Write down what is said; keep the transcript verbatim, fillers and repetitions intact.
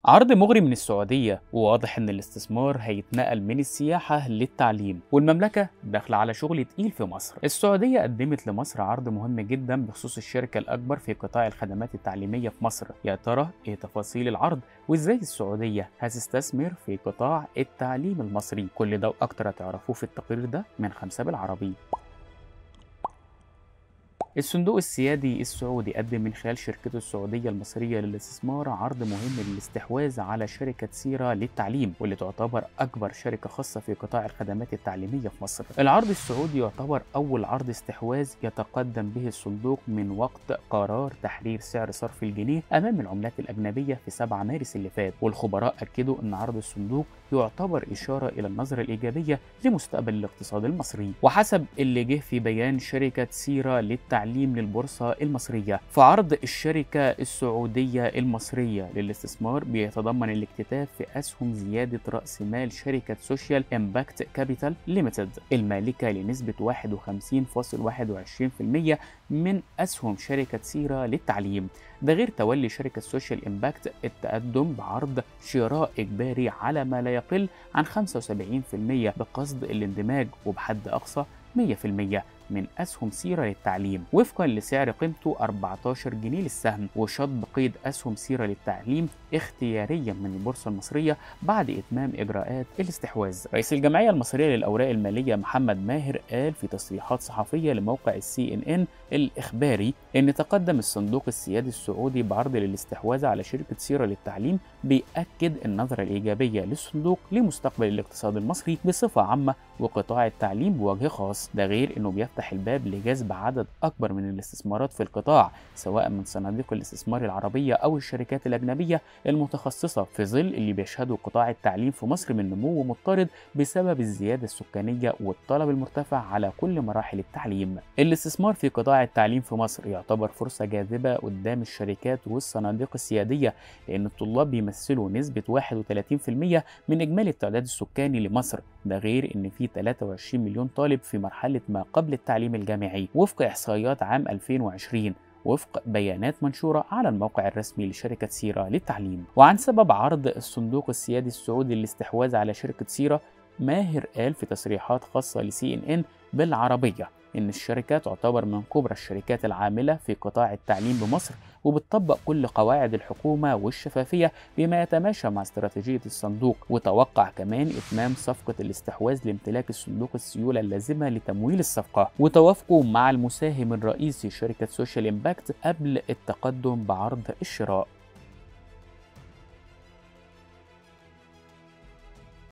عرض مغري من السعودية، وواضح إن الاستثمار هيتنقل من السياحة للتعليم، والمملكة داخلة على شغل تقيل في مصر. السعودية قدمت لمصر عرض مهم جدا بخصوص الشركة الأكبر في قطاع الخدمات التعليمية في مصر. يا ترى إيه تفاصيل العرض؟ وإزاي السعودية هتستثمر في قطاع التعليم المصري؟ كل ده وأكتر هتعرفوه في التقرير ده من خمسة بالعربي. الصندوق السيادي السعودي قدم من خلال شركته السعودية المصرية للاستثمار عرض مهم للاستحواذ على شركة سيرة للتعليم، واللي تعتبر أكبر شركة خاصة في قطاع الخدمات التعليمية في مصر. العرض السعودي يعتبر أول عرض استحواذ يتقدم به الصندوق من وقت قرار تحرير سعر صرف الجنيه أمام العملات الأجنبية في سبعة مارس اللي فات، والخبراء أكدوا أن عرض الصندوق يعتبر إشارة إلى النظرة الإيجابية لمستقبل الاقتصاد المصري. وحسب اللي جه في بيان شركة سيرة للتعليم للبورصة المصرية، فعرض الشركة السعودية المصرية للاستثمار بيتضمن الاكتتاب في أسهم زيادة رأس مال شركة سوشيال إمباكت كابيتال ليميتد المالكة لنسبة واحد وخمسين فاصلة واحد وعشرين بالمئة من أسهم شركة سيرة للتعليم. ده غير تولي شركة سوشيال إمباكت التقدم بعرض شراء إجباري على ما لا يقل عن خمسة وسبعين بالمئة بقصد الاندماج، وبحد أقصى مئة بالمئة من أسهم سيرة للتعليم وفقا لسعر قيمته أربعة عشر جنيه للسهم، وشطب قيد أسهم سيرة للتعليم اختياريا من البورصة المصرية بعد إتمام إجراءات الاستحواذ. رئيس الجمعية المصرية للأوراق المالية محمد ماهر قال في تصريحات صحفية لموقع السي إن إن الإخباري إن تقدم الصندوق السيادي السعودي بعرض للاستحواذ على شركة سيرة للتعليم بيأكد النظرة الإيجابية للصندوق لمستقبل الاقتصاد المصري بصفة عامة وقطاع التعليم بوجه خاص. ده غير إنه بيفتح الباب لجذب عدد أكبر من الاستثمارات في القطاع، سواء من صناديق الاستثمار العربية أو الشركات الأجنبية المتخصصة، في ظل اللي بيشهده قطاع التعليم في مصر من نمو مضطرد بسبب الزيادة السكانية والطلب المرتفع على كل مراحل التعليم. الاستثمار في قطاع التعليم في مصر يعتبر فرصة جاذبة قدام الشركات والصناديق السيادية، لأن الطلاب بيمثلوا نسبة واحد وثلاثين بالمئة من إجمالي التعداد السكاني لمصر. ده غير إن في ثلاثة وعشرين مليون طالب في مرحلة ما قبل التعليم الجامعي وفق إحصائيات عام ألفين وعشرين وفق بيانات منشورة على الموقع الرسمي لشركة سيرة للتعليم. وعن سبب عرض الصندوق السيادي السعودي للاستحواذ على شركة سيرة، ماهر قال في تصريحات خاصة لسي إن إن بالعربية إن الشركة تعتبر من كبرى الشركات العاملة في قطاع التعليم بمصر، وبتطبق كل قواعد الحكومة والشفافية بما يتماشى مع استراتيجية الصندوق. وتوقع كمان إتمام صفقة الاستحواذ لامتلاك الصندوق السيولة اللازمة لتمويل الصفقة، وتوافقه مع المساهم الرئيسي شركة سوشيال إمباكت قبل التقدم بعرض الشراء.